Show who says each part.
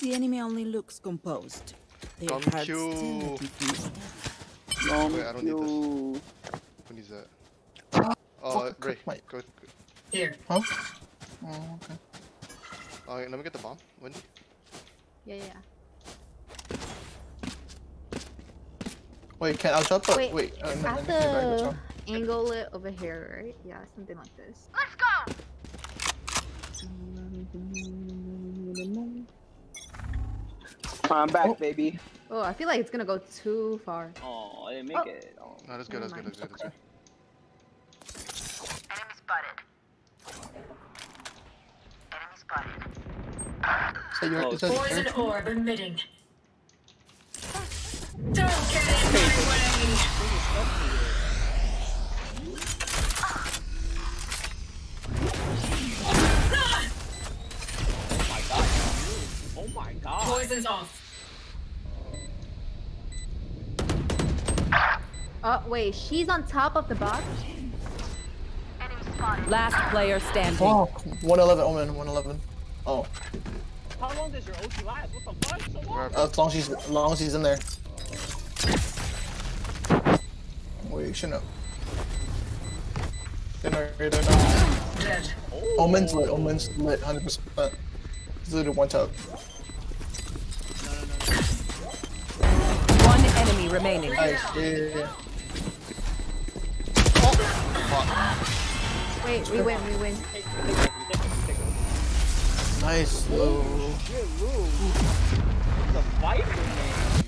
Speaker 1: The enemy only looks composed. Their
Speaker 2: Long
Speaker 1: hearts
Speaker 2: queue.
Speaker 1: still beating steady.
Speaker 3: Long
Speaker 2: Wait, I don't need this.
Speaker 3: queue.
Speaker 2: Who needs that? Ray, go.
Speaker 4: Here.
Speaker 5: Huh? Oh, okay.
Speaker 2: Let me get the bomb. Wendy.
Speaker 6: Yeah.
Speaker 5: Wait, can I jump up?
Speaker 6: Wait,
Speaker 5: Wait.
Speaker 6: I have to angle it over here, right? Yeah, something like this.
Speaker 7: Let's go.
Speaker 3: I'm back,
Speaker 5: Oh.
Speaker 3: baby.
Speaker 6: Oh, I feel like it's gonna go too far.
Speaker 3: Oh, I didn't make it. Oh.
Speaker 2: No, that's good. That's good. That's good. That's good.
Speaker 7: Enemy spotted. Enemy spotted.
Speaker 5: So you're,
Speaker 3: Oh,
Speaker 5: it says
Speaker 4: Poison
Speaker 5: third?
Speaker 4: orb emitting. Don't get in my way.
Speaker 3: Oh my god.
Speaker 4: Poison's off.
Speaker 6: Oh, wait, she's on top of the box?
Speaker 7: Enemy spotted.
Speaker 1: Last player standing.
Speaker 5: Oh, 111, Omen, 111. Oh,
Speaker 3: How long does your OT last? What the fuck? So long?
Speaker 5: as long as he's in there. Wait, shouldn't have. Generator now.
Speaker 4: Dead.
Speaker 5: Omen's lit, 100%. He's literally one tap.
Speaker 1: One enemy remaining.
Speaker 5: Nice, yeah.
Speaker 6: Wait, we win.
Speaker 5: Nice, Lou.
Speaker 3: Shit, Lou. It's a fight, man.